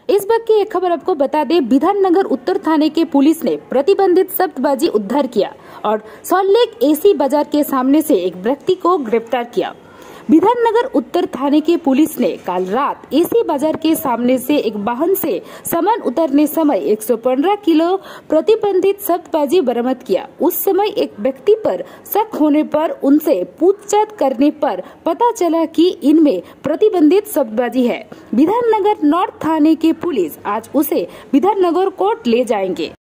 इस वक्त की एक खबर आपको बता दें, विधाननगर उत्तर थाने के पुलिस ने प्रतिबंधित शब्दबाजी उद्धार किया और सॉल्टलेक एसी बाजार के सामने से एक व्यक्ति को गिरफ्तार किया। विधाननगर उत्तर थाने के पुलिस ने कल रात एसी बाजार के सामने से एक वाहन से सामान उतरने समय 115 किलो प्रतिबंधित शब्दबाजी बरामद किया। उस समय एक व्यक्ति पर शक होने पर उनसे पूछताछ करने पर पता चला कि इनमें प्रतिबंधित शब्दबाजी है। विधाननगर नॉर्थ थाने के पुलिस आज उसे विधाननगर कोर्ट ले जाएंगे।